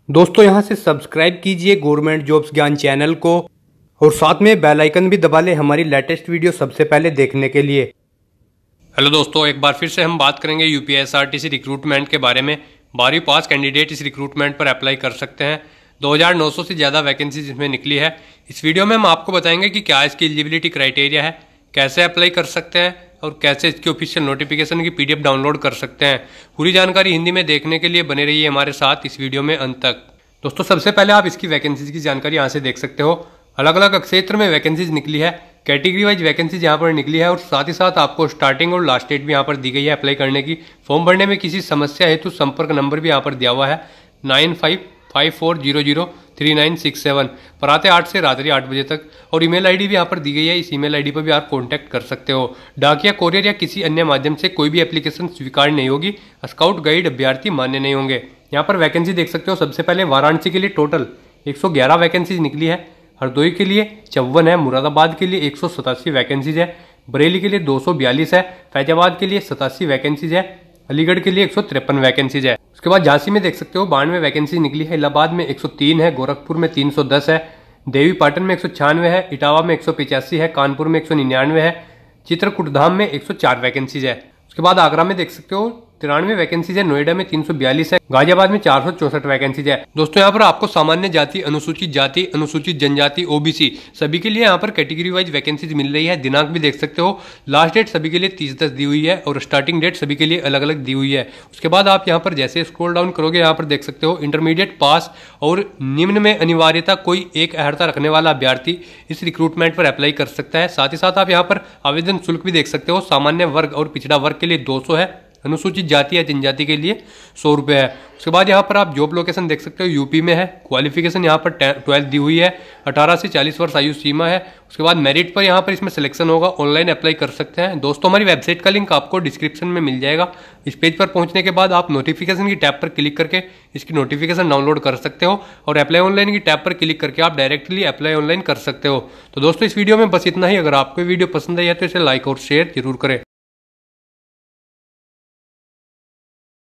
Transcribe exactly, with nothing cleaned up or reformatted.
दोस्तों यहाँ से सब्सक्राइब कीजिए गवर्नमेंट जॉब्स ज्ञान चैनल को और साथ में बेल आइकन भी दबा लें हमारी लेटेस्ट वीडियो सबसे पहले देखने के लिए। हेलो दोस्तों, एक बार फिर से हम बात करेंगे यूपीएसआरटीसी रिक्रूटमेंट के बारे में। बारहवीं पास कैंडिडेट इस रिक्रूटमेंट पर अप्लाई कर सकते हैं। दो हज़ार नौ सौ से ज़्यादा वैकेंसीज इसमें निकली है। इस वीडियो में हम आपको बताएंगे कि क्या इसकी एलिजिबिलिटी क्राइटेरिया है, कैसे अप्लाई कर सकते हैं और कैसे इसकी ऑफिशियल नोटिफिकेशन की पीडीएफ डाउनलोड कर सकते हैं। पूरी जानकारी हिंदी में देखने के लिए बने रहिए हमारे साथ इस वीडियो में अंत तक। दोस्तों सबसे पहले आप इसकी वैकेंसीज की जानकारी यहाँ से देख सकते हो। अलग अलग क्षेत्र में वैकेंसीज निकली है, कैटेगरी वाइज वैकेंसीज यहाँ पर निकली है और साथ ही साथ आपको स्टार्टिंग और लास्ट डेट भी यहाँ पर दी गई है अप्लाई करने की। फॉर्म भरने में किसी समस्या हेतु संपर्क नंबर भी यहाँ पर दिया हुआ है nine five five four zero zero three nine six seven पर आते आठ से रात्रि आठ बजे तक। और ईमेल आईडी भी यहाँ पर दी गई है, इस ईमेल आईडी पर भी आप कांटेक्ट कर सकते हो। डाक या कोरियर या किसी अन्य माध्यम से कोई भी एप्लीकेशन स्वीकार नहीं होगी। स्काउट गाइड अभ्यर्थी मान्य नहीं होंगे। यहाँ पर वैकेंसी देख सकते हो। सबसे पहले वाराणसी के लिए टोटल एक सौ ग्यारह वैकेंसीज निकली है, हरदोई के लिए चौवन है, मुरादाबाद के लिए एक सौ सतासी वैकेंसीज है, बरेली के लिए दो सौ बयालीस है, फैजाबाद के लिए सतासी वैकेंसीज है, अलीगढ़ के लिए एक सौ तिरपन वैकेंसीज है। उसके बाद झांसी में देख सकते हो बानवे वैकेंसी निकली है, इलाहाबाद में एक सौ तीन है, गोरखपुर में तीन सौ दस है, देवी पाटन में एक सौ छियानवे है, इटावा में एक सौ पिचासी है, कानपुर में एक सौ निन्यानवे है, चित्रकूटधाम में एक सौ चार वैकेंसीज है। उसके बाद आगरा में देख सकते हो तिरानवे वैकेंसीज है, नोएडा में तीन सौ बयालीस है, गाजियाबाद में चार सौ चौसठ वैकेंसीज है। दोस्तों यहाँ पर आपको सामान्य जाति, अनुसूचित जाति, अनुसूचित जनजाति, ओबीसी सभी के लिए यहाँ पर कैटेगरी वाइज वैकेंसीज मिल रही है। दिनांक भी देख सकते हो। लास्ट डेट सभी के लिए तीस दस दी हुई है और स्टार्टिंग डेट सभी के लिए अलग अलग दी हुई है। उसके बाद आप यहाँ पर जैसे स्क्रॉल डाउन करोगे यहाँ पर देख सकते हो इंटरमीडिएट पास और निम्न में अनिवार्यता कोई एक अर्हता रखने वाला अभ्यर्थी इस रिक्रूटमेंट पर अप्लाई कर सकता है। साथ ही साथ आप यहाँ पर आवेदन शुल्क भी देख सकते हो। सामान्य वर्ग और पिछड़ा वर्ग के लिए दो सौ है, अनुसूचित जाति या जनजाति के लिए सौ रुपये है। उसके बाद यहाँ पर आप जॉब लोकेशन देख सकते हो, यूपी में है। क्वालिफिकेशन यहाँ पर ट्वेल्थ दी हुई है, अठारह से चालीस वर्ष आयु सीमा है। उसके बाद मेरिट पर यहाँ पर इसमें सिलेक्शन होगा, ऑनलाइन अप्लाई कर सकते हैं। दोस्तों हमारी वेबसाइट का लिंक आपको डिस्क्रिप्शन में मिल जाएगा। इस पेज पर पहुंचने के बाद आप नोटिफिकेशन की टैब पर क्लिक करके इसकी नोटिफिकेशन डाउनलोड कर सकते हो और अप्लाई ऑनलाइन की टैब पर क्लिक करके आप डायरेक्टली अप्लाई ऑनलाइन कर सकते हो। तो दोस्तों इस वीडियो में बस इतना ही। अगर आपको वीडियो पसंद आई है तो इसे लाइक और शेयर जरूर करें।